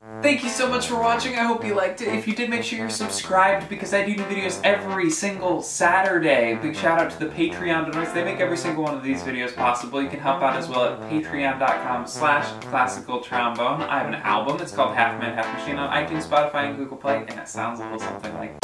Thank you so much for watching. I hope you liked it. If you did, make sure you're subscribed because I do new videos every single Saturday. Big shout out to the Patreon donors. They make every single one of these videos possible. You can help out as well at patreon.com/classicaltrombone. I have an album. It's called Half Man, Half Machine on iTunes, Spotify, and Google Play, and it sounds a little something like